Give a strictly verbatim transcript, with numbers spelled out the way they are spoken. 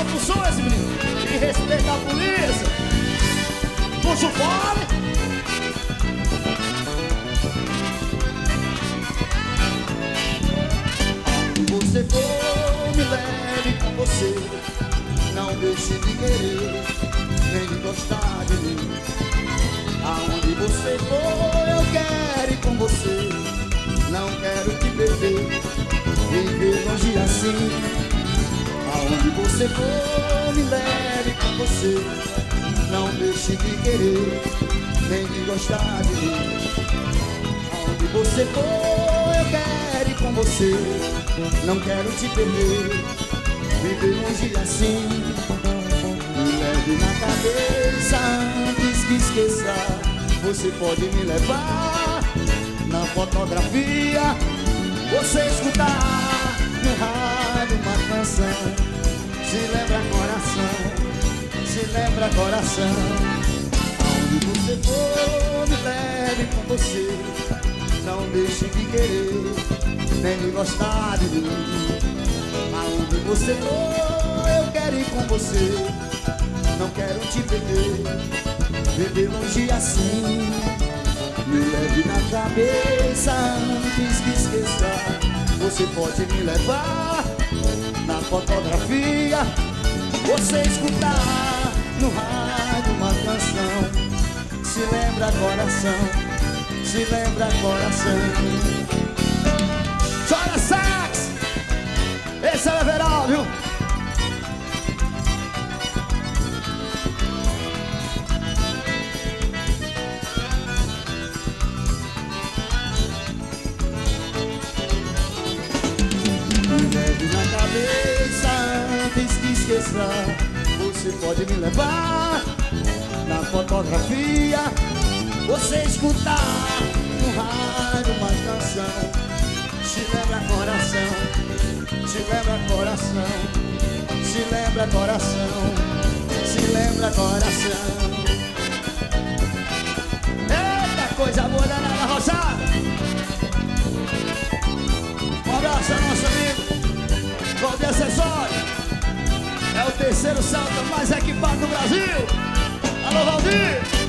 solta o som esse menino. E respeita a polícia. Puxa o fone. Você for, me leve com você. Não deixe de querer, nem de gostar de mim. Aonde você for, eu quero ir com você. Não quero te perder, viver longe assim. Aonde você for, me leve com você. Não deixe de querer, nem de gostar de mim. Aonde você for, eu quero ir com você. Não quero te perder, viver longe assim. Me leve na cabeça antes que esqueça. Você pode me levar na fotografia. Você escutar no rádio uma canção. Se lembra coração, se lembra coração. Aonde você for, me leve com você. Não deixe de querer, nem de gostar de mim. Aonde você for, eu quero ir com você. Não quero te perder, viver longe assim. Me leve na cabeça antes que esqueça. Você pode me levar na fotografia. Você escutar no rádio uma canção. Se lembra coração, se lembra coração. Chora sax. Esse é o Everal, viu? Me leve na cabeça antes que esqueça. Você pode me levar na fotografia. Você escutar no rádio uma canção. Se lembra coração, se lembra coração, se lembra coração, se lembra coração. Eita, coisa boa danada, Roçada. Um abraço ao nosso amigo Valdir Acessório. É o terceiro salto mais equipado do Brasil. Alô, Valdir.